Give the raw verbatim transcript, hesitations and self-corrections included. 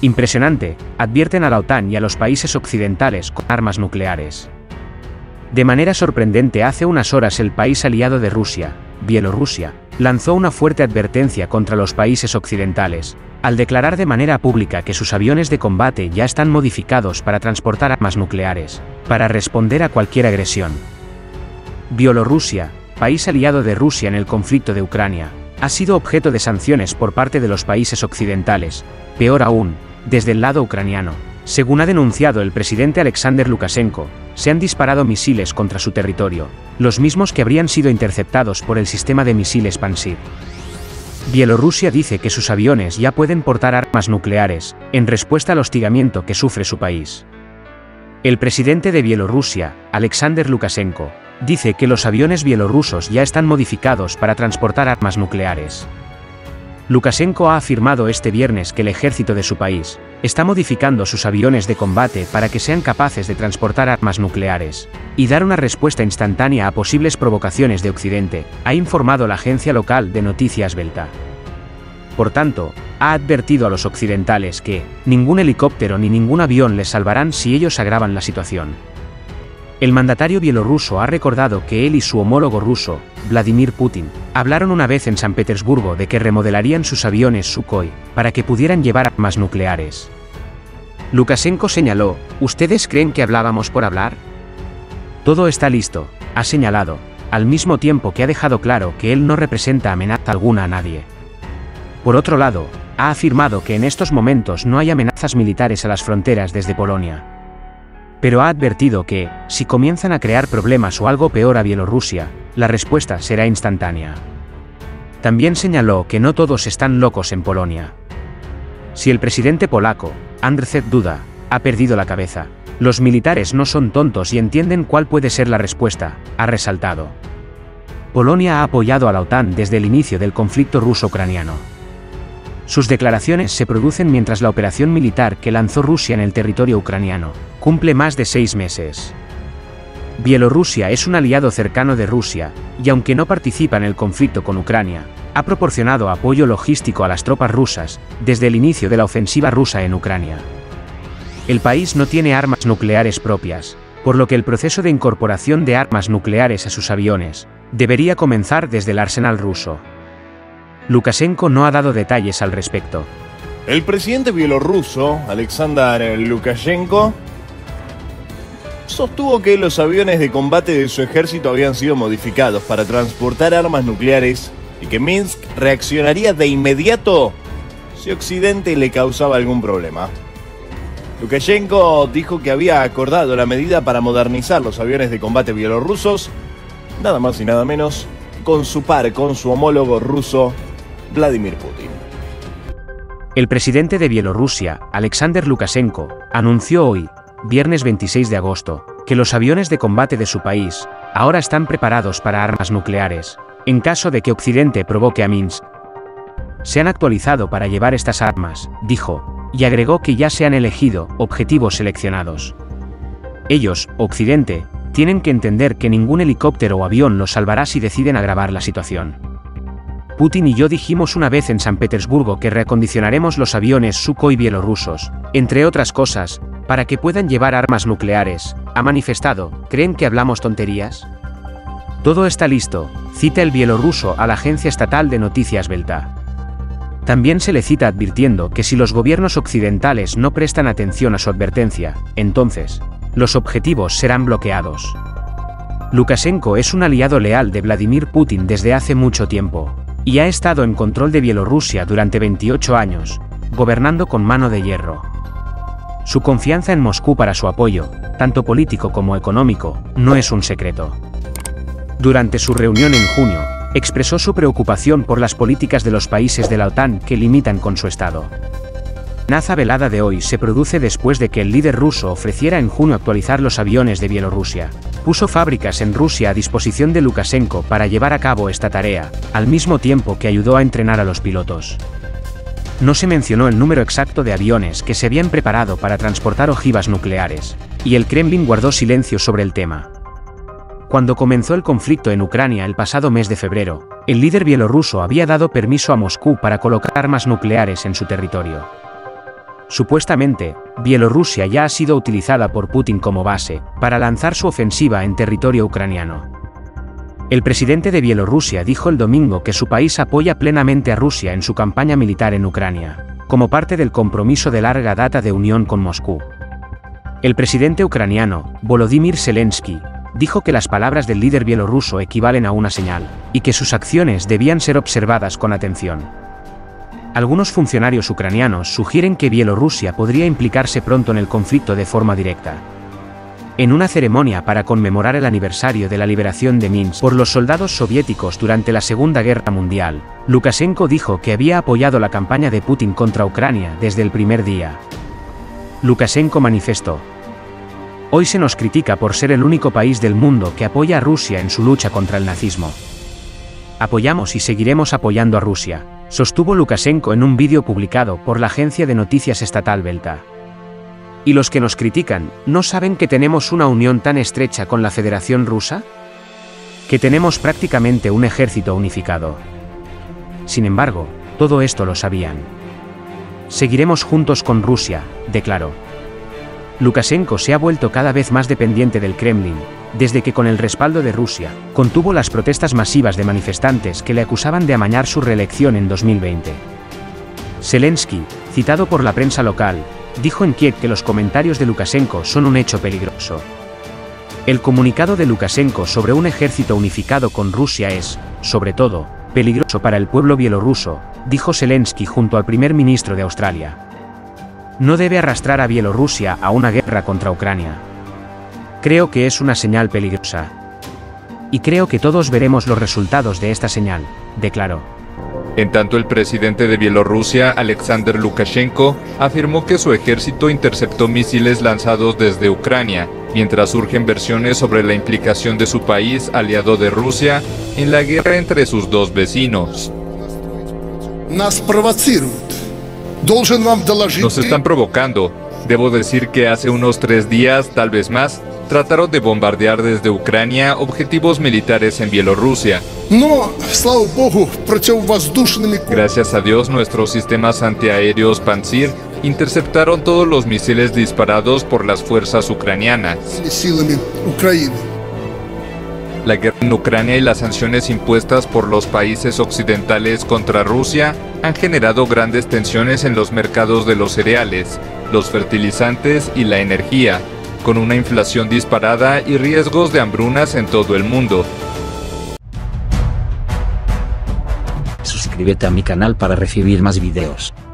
Impresionante, advierten a la OTAN y a los países occidentales con armas nucleares. De manera sorprendente, hace unas horas el país aliado de Rusia, Bielorrusia, lanzó una fuerte advertencia contra los países occidentales, al declarar de manera pública que sus aviones de combate ya están modificados para transportar armas nucleares, para responder a cualquier agresión. Bielorrusia, país aliado de Rusia en el conflicto de Ucrania, ha sido objeto de sanciones por parte de los países occidentales, peor aún, desde el lado ucraniano. Según ha denunciado el presidente Alexander Lukashenko, se han disparado misiles contra su territorio, los mismos que habrían sido interceptados por el sistema de misiles Pantsir. Bielorrusia dice que sus aviones ya pueden portar armas nucleares, en respuesta al hostigamiento que sufre su país. El presidente de Bielorrusia, Alexander Lukashenko, dice que los aviones bielorrusos ya están modificados para transportar armas nucleares. Lukashenko ha afirmado este viernes que el ejército de su país está modificando sus aviones de combate para que sean capaces de transportar armas nucleares y dar una respuesta instantánea a posibles provocaciones de Occidente, ha informado la agencia local de noticias Belta. Por tanto, ha advertido a los occidentales que ningún helicóptero ni ningún avión les salvarán si ellos agravan la situación. El mandatario bielorruso ha recordado que él y su homólogo ruso, Vladimir Putin, hablaron una vez en San Petersburgo de que remodelarían sus aviones Sukhoi para que pudieran llevar armas nucleares. Lukashenko señaló: ¿ustedes creen que hablábamos por hablar? Todo está listo, ha señalado, al mismo tiempo que ha dejado claro que él no representa amenaza alguna a nadie. Por otro lado, ha afirmado que en estos momentos no hay amenazas militares a las fronteras desde Polonia. Pero ha advertido que, si comienzan a crear problemas o algo peor a Bielorrusia, la respuesta será instantánea. También señaló que no todos están locos en Polonia. Si el presidente polaco, Andrzej Duda, ha perdido la cabeza, los militares no son tontos y entienden cuál puede ser la respuesta, ha resaltado. Polonia ha apoyado a la OTAN desde el inicio del conflicto ruso-ucraniano. Sus declaraciones se producen mientras la operación militar que lanzó Rusia en el territorio ucraniano cumple más de seis meses. Bielorrusia es un aliado cercano de Rusia, y aunque no participa en el conflicto con Ucrania, ha proporcionado apoyo logístico a las tropas rusas desde el inicio de la ofensiva rusa en Ucrania. El país no tiene armas nucleares propias, por lo que el proceso de incorporación de armas nucleares a sus aviones debería comenzar desde el arsenal ruso. Lukashenko no ha dado detalles al respecto. El presidente bielorruso, Alexander Lukashenko, sostuvo que los aviones de combate de su ejército habían sido modificados para transportar armas nucleares y que Minsk reaccionaría de inmediato si Occidente le causaba algún problema. Lukashenko dijo que había acordado la medida para modernizar los aviones de combate bielorrusos, nada más y nada menos, con su par, con su homólogo ruso, Vladimir Putin. El presidente de Bielorrusia, Alexander Lukashenko, anunció hoy, viernes veintiséis de agosto, que los aviones de combate de su país ahora están preparados para armas nucleares, en caso de que Occidente provoque a Minsk. Se han actualizado para llevar estas armas, dijo, y agregó que ya se han elegido objetivos seleccionados. Ellos, Occidente, tienen que entender que ningún helicóptero o avión los salvará si deciden agravar la situación. Putin y yo dijimos una vez en San Petersburgo que reacondicionaremos los aviones Sukhoi bielorrusos, entre otras cosas, para que puedan llevar armas nucleares, ha manifestado. ¿Creen que hablamos tonterías? Todo está listo, cita el bielorruso a la agencia estatal de noticias Belta. También se le cita advirtiendo que si los gobiernos occidentales no prestan atención a su advertencia, entonces, los objetivos serán bloqueados. Lukashenko es un aliado leal de Vladimir Putin desde hace mucho tiempo, y ha estado en control de Bielorrusia durante veintiocho años, gobernando con mano de hierro. Su confianza en Moscú para su apoyo, tanto político como económico, no es un secreto. Durante su reunión en junio, expresó su preocupación por las políticas de los países de la OTAN que limitan con su estado. La amenaza velada de hoy se produce después de que el líder ruso ofreciera en junio actualizar los aviones de Bielorrusia. Puso fábricas en Rusia a disposición de Lukashenko para llevar a cabo esta tarea, al mismo tiempo que ayudó a entrenar a los pilotos. No se mencionó el número exacto de aviones que se habían preparado para transportar ojivas nucleares, y el Kremlin guardó silencio sobre el tema. Cuando comenzó el conflicto en Ucrania el pasado mes de febrero, el líder bielorruso había dado permiso a Moscú para colocar armas nucleares en su territorio. Supuestamente, Bielorrusia ya ha sido utilizada por Putin como base para lanzar su ofensiva en territorio ucraniano. El presidente de Bielorrusia dijo el domingo que su país apoya plenamente a Rusia en su campaña militar en Ucrania, como parte del compromiso de larga data de unión con Moscú. El presidente ucraniano, Volodymyr Zelensky, dijo que las palabras del líder bielorruso equivalen a una señal, y que sus acciones debían ser observadas con atención. Algunos funcionarios ucranianos sugieren que Bielorrusia podría implicarse pronto en el conflicto de forma directa. En una ceremonia para conmemorar el aniversario de la liberación de Minsk por los soldados soviéticos durante la Segunda Guerra Mundial, Lukashenko dijo que había apoyado la campaña de Putin contra Ucrania desde el primer día. Lukashenko manifestó: "Hoy se nos critica por ser el único país del mundo que apoya a Rusia en su lucha contra el nazismo. Apoyamos y seguiremos apoyando a Rusia", sostuvo Lukashenko en un vídeo publicado por la agencia de noticias estatal Belta. ¿Y los que nos critican, no saben que tenemos una unión tan estrecha con la Federación Rusa? Que tenemos prácticamente un ejército unificado. Sin embargo, todo esto lo sabían. Seguiremos juntos con Rusia, declaró. Lukashenko se ha vuelto cada vez más dependiente del Kremlin, desde que con el respaldo de Rusia, contuvo las protestas masivas de manifestantes que le acusaban de amañar su reelección en dos mil veinte. Zelensky, citado por la prensa local, dijo en Kiev que los comentarios de Lukashenko son un hecho peligroso. El comunicado de Lukashenko sobre un ejército unificado con Rusia es, sobre todo, peligroso para el pueblo bielorruso, dijo Zelensky junto al primer ministro de Australia. No debe arrastrar a Bielorrusia a una guerra contra Ucrania. Creo que es una señal peligrosa. Y creo que todos veremos los resultados de esta señal, declaró. En tanto, el presidente de Bielorrusia, Alexander Lukashenko, afirmó que su ejército interceptó misiles lanzados desde Ucrania, mientras surgen versiones sobre la implicación de su país, aliado de Rusia, en la guerra entre sus dos vecinos. Nos están provocando. Debo decir que hace unos tres días, tal vez más, trataron de bombardear desde Ucrania objetivos militares en Bielorrusia. Gracias a Dios, nuestros sistemas antiaéreos Pantsir interceptaron todos los misiles disparados por las fuerzas ucranianas. La guerra en Ucrania y las sanciones impuestas por los países occidentales contra Rusia han generado grandes tensiones en los mercados de los cereales, los fertilizantes y la energía, con una inflación disparada y riesgos de hambrunas en todo el mundo. Suscríbete a mi canal para recibir más videos.